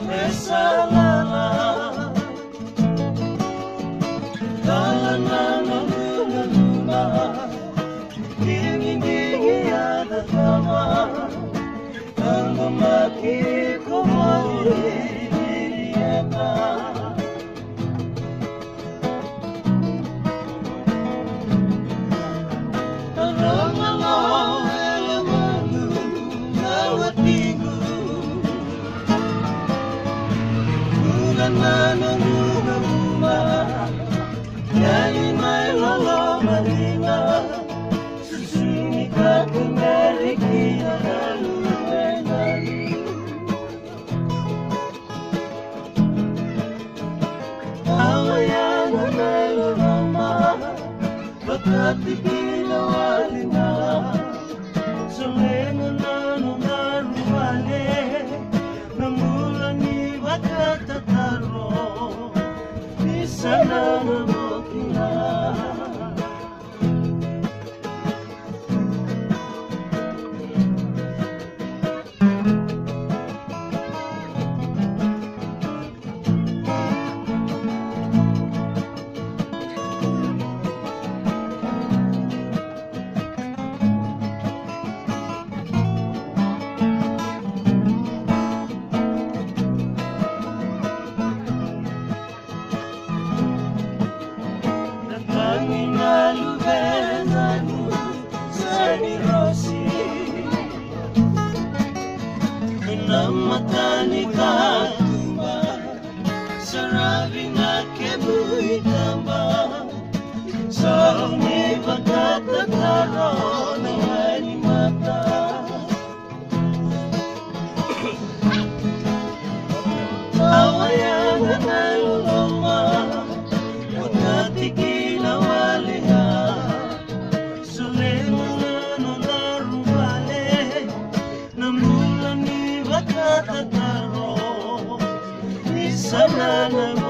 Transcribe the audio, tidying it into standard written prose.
Esalala Talana Luna Dingi ada kama Tango maki kumali Dirieta Arangalo Elemanu Nawatigu Nananuma Yali mai lolo marina Susuni kakumeriki Nalumenari Awayana nailorama Bakati kinawalina Solena nanunaruale Namulani bakatataro Sana namokina Namatani katumba Sarabi na kebui tamba Sauni bakata karo Nangani mata Awayana naluloma Wakati kinawaliha Sulema nanonarubale Namulani Bakata karo Ni sana na